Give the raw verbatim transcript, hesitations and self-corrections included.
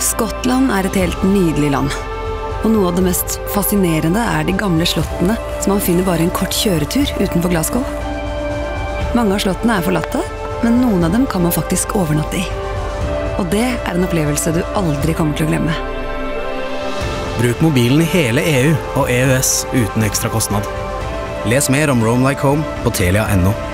Skottland er et helt nydelig land. Og noe av det mest fascinerende er de gamle slottene som man finner bare en kort kjøretur utenfor Glasgow. Mange av slottene er forlatte, men noen av dem kan man faktisk overnatte i. Og det er en opplevelse du aldri kommer til å glemme. Bruk mobilen i hele E U og E U S uten ekstra kostnad. Les mer om Roam Like Home på telia punktum no.